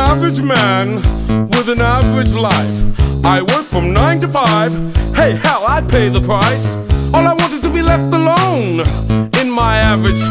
average man with an average life. I work from 9 to 5. Hey, hell, I'd pay the price. All I want is to be left alone in my average